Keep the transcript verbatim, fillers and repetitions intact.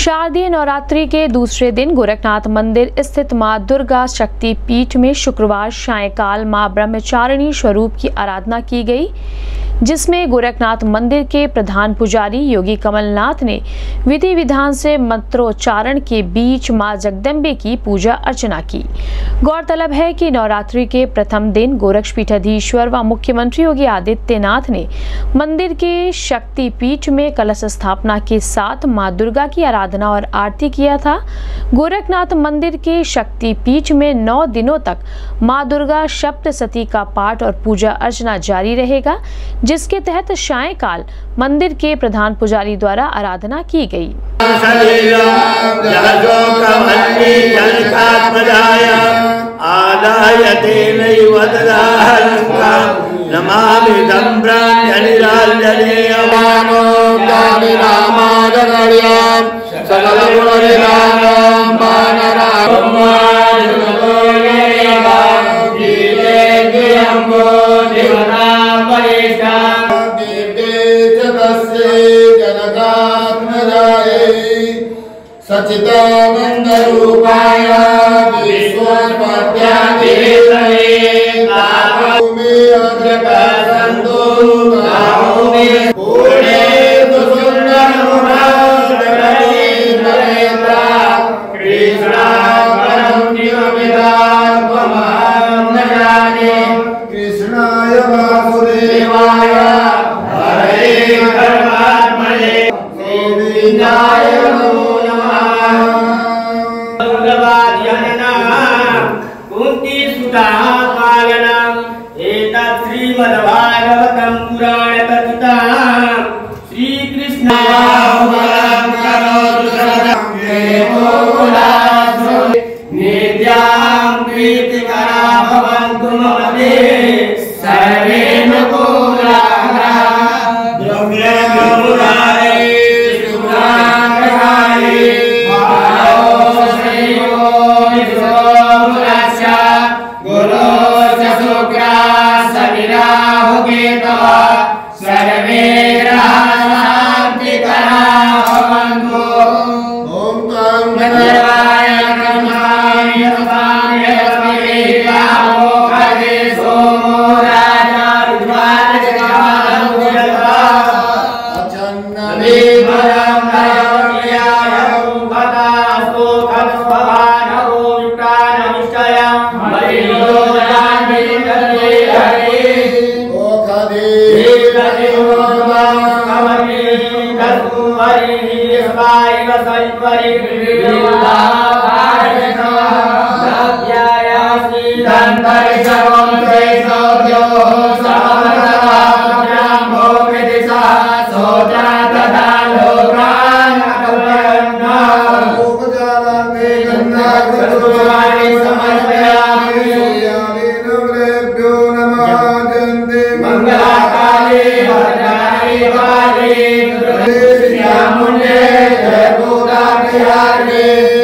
शारदीय नवरात्रि के दूसरे दिन गोरखनाथ मंदिर स्थित मां दुर्गा शक्ति पीठ में शुक्रवार सायंकाल मां ब्रह्मचारिणी स्वरूप की आराधना की गई, जिसमें गोरखनाथ मंदिर के प्रधान पुजारी योगी कमलनाथ ने विधि विधान से मंत्रोच्चारण के बीच मां जगदम्बे की पूजा अर्चना की। गौरतलब है कि नवरात्रि के प्रथम दिन गोरक्षपीठाधीश्वर व मुख्यमंत्री योगी आदित्यनाथ ने मंदिर के शक्ति पीठ में कलश स्थापना के साथ मां दुर्गा की आराधना और आरती किया था। गोरखनाथ मंदिर के शक्ति पीठ में नौ दिनों तक मां दुर्गा सप्तशती का पाठ और पूजा अर्चना जारी रहेगा, जिसके तहत सायंकाल मंदिर के प्रधान पुजारी द्वारा आराधना की गई। सच्चिदानंद रूपाय विश्वोत्पत्त्यादिहेतवे तापमे अग्रपसंतो गावमे पूर्णे सुंदरमुरादरे नरेन्द्रा कृष्णा परम निवेदात्महं न जाने कृष्णाय वासुदेवाय हरे परमात्मने गोविन्दाय श्रीमद्भागवतं पुराण कथिता श्री कृष्ण नित्यां प्रीतिकरा भवन्तु मम ते सर्वे मुकुलाग्रा द्रव्यमुरारे शुभ्राङ्गधारी सर्वे शान्तिकरा भवन्तु। ॐ तं सर्वाय कर्माणि सर्वाणि तस्मै मोक्षदे सोमो राजा विद्वान् अचन्नमे परं दयामयाय भक्तास्तो खत्स्वभानवो युक्तानमिष्टयं मरियो जान्विन्दते हरे मुंडे जय गोदा बिहार में